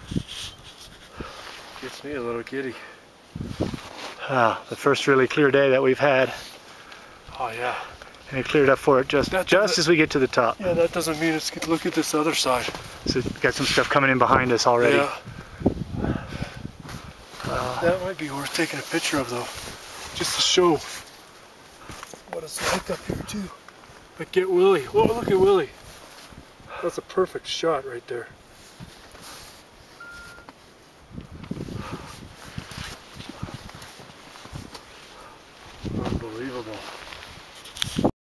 Gets me a little giddy. The first really clear day that we've had. Oh yeah. And it cleared up for it just as we get to the top. Yeah, that doesn't mean it's good. Look at this other side. So we've got some stuff coming in behind us already. Yeah. That might be worth taking a picture of though. Just to show what it's like up here too. But get Willie. Whoa, look at Willie. That's a perfect shot right there. Unbelievable.